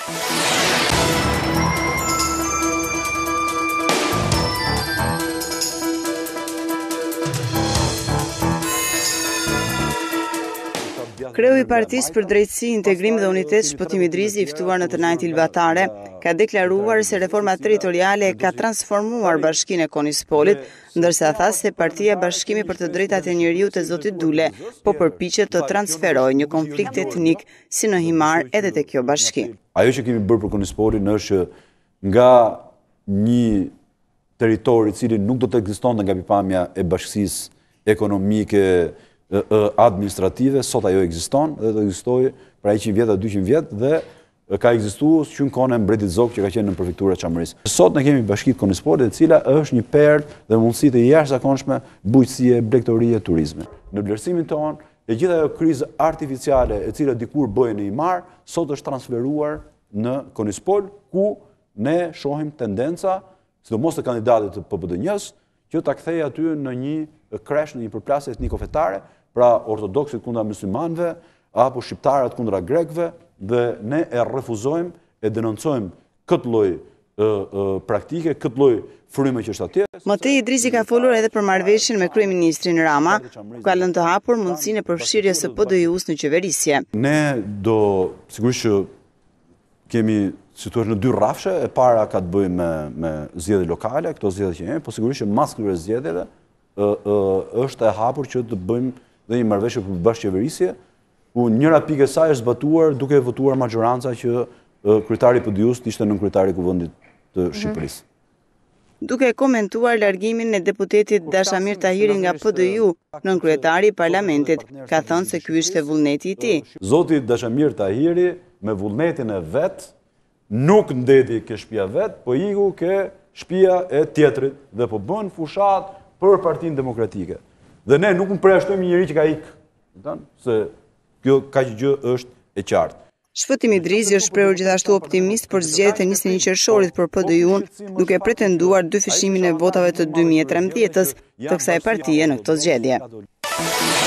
Kreu i Partisë për Drejtësi, Integrim dhe Unitet Shpëtim Idrizi, i ftuar në të Najt Ilbatare, ka deklaruar se reforma territoriale ka transformuar Bashkinë e Konispolit, ndërsa tha se Partia Bashkimi për të Drejtat e Njeriut e Zotit Dule po përpiqet të transferojë një konflikt etnik si në Himar edhe te kjo bashki. Ajo që kemi bërë për Konispolin është nga një territor i cili nuk do të ekzistonte nga pikpamja e bashkësisë ekonomike administrative, sot ajo ekziston dhe do ekzistojë për 100 vjet a 200 vjet dhe ka ekzistuar që në kohën e mbretit Zog që ka qenë në prefekturën e Çamërisë. Sot ne kemi bashkinë Konispolit, e cila është një perlë dhe mundësi të jashtëzakonshme bujqësie, blegtorie, turizmi. Në vlerësimin tonë, e gjitha ajo krizë artificiale e cila dikur bëhej në Himar, sot është transferuar në Konispol, ku ne shohim tendenca, sidomos të kandidatët të PPD-s, që ta kthejë aty në një kresh, në një përplasje etniko-fetare, pra ortodoksit kundra muslimanëve apo shqiptarët kundra grekëve, dhe ne e refuzojmë e denoncojmë këtë lloj praktike, këtë lloj fryme që është atje. Më tej Idrizi ka folur edhe për marrëveshjen me kryeministrin Rama, ku ka lënë të hapur mundësinë e përfshirjes së PDI-s në qeverisje. Ne sigurisht që kemi situar në 2 rrafshe, e para ka të bëjë me zgjedhje lokale, këto zgjedhje që jemi, po sigurisht që mas këtyre zgjedhjeve është e hapur që të bëjmë dhe një marrëveshje për bashkëqeverisje, ku njëra pikë e saj është zbatuar duke votuar majoranca që kryetari i PDI-s ishte nënkryetari i Kuvendit të Shqipërisë. Duke komentuar largimin e deputetit Dashamir Tahiri nga PDI-u, nënkryetari i parlamentit ka thënë se ky ishte vullneti i tij. Zoti Dashamir Tahiri me vullnetin e vet nuk ndeti ke shtëpia vet, po iku ke shtëpia e tjetrit dhe po bën fushat për Partinë Demokratike. Dhe ne nuk përjashtojmë një njerëz që ka ikë, se kjo kaq gjë është e qartë. Shpëtim Idrizi është shprehur gjithashtu optimist për zgjedhjet e 21 qershorit për PDI-un, duke pretenduar dyfishimin e votave të 2013-s të kësaj partie në këtë zgjedhje.